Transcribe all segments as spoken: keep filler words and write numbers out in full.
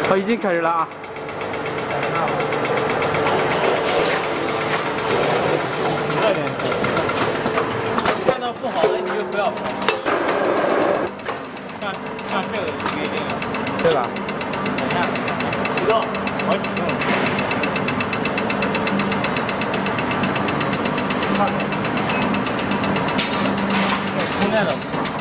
好，已经开始了啊！ 快点，看到不好的你就不要跑。像像这个不一定啊。 对吧？ 等一下，知道好几用。充电的。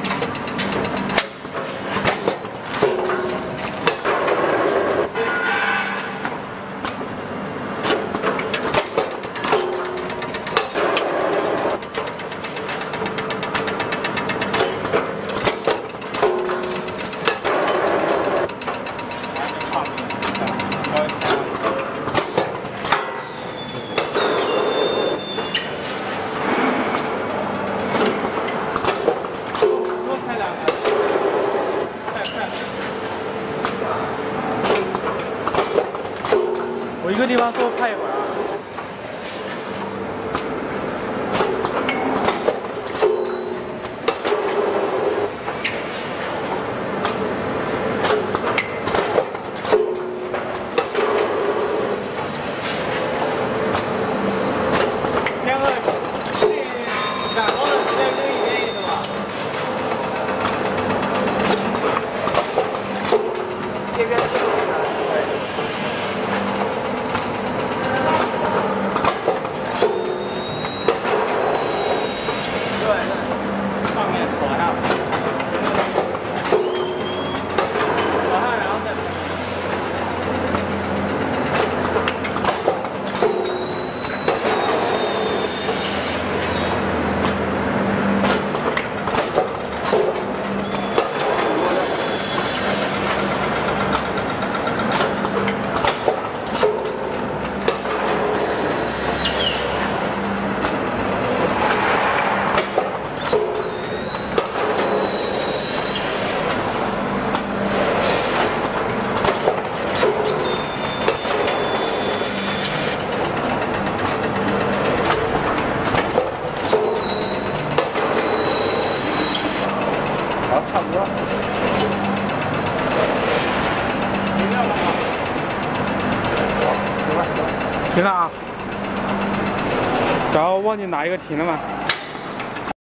我一个地方多拍一会儿啊。 天哥，这染光的直接扔一边是吧？这边是不是？差不多。停了吗？ 停了啊。然后忘记哪一个停了嘛？